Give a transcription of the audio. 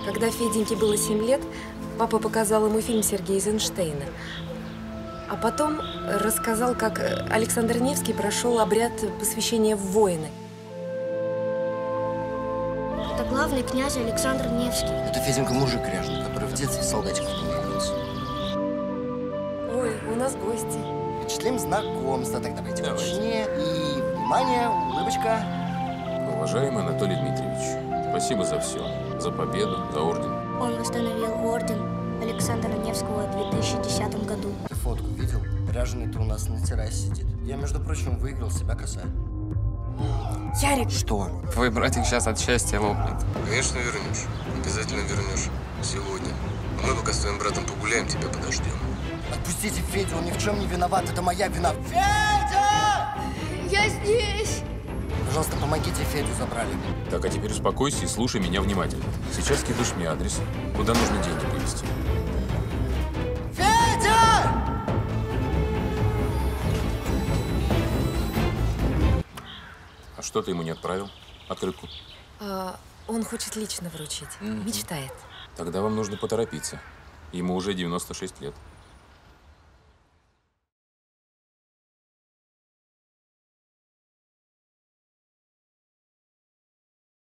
Когда Феденьке было 7 лет, папа показал ему фильм Сергея Эйзенштейна. А потом рассказал, как Александр Невский прошел обряд посвящения в воины. Это главный князь Александр Невский. Это Феденька мужик ряженый, который в детстве солдатиков не явился. Ой, у нас гости. Впечатлим знакомства. Так давайте точнее. И, внимание, улыбочка. Уважаемый Анатолий Дмитриевич, спасибо за все. За победу, за орден. Он восстановил орден Александра Невского в 2010 году. Ты фотку видел? Ряженый-то у нас на террасе сидит. Я, между прочим, выиграл себя косарь. Ярик! Что? Твой братик сейчас от счастья лопнет. Конечно, вернешь. Обязательно вернешь. Сегодня. А мы пока с твоим братом погуляем, тебя подождем. Отпустите Федю, он ни в чем не виноват. Это моя вина. Федя! Я здесь! Пожалуйста, помогите, Федю забрали. Так, а теперь успокойся и слушай меня внимательно. Сейчас кидываешь мне адрес, куда нужно деньги вывести. Федя! А что ты ему не отправил? Открытку? Он хочет лично вручить. Мечтает. Тогда вам нужно поторопиться. Ему уже 96 лет.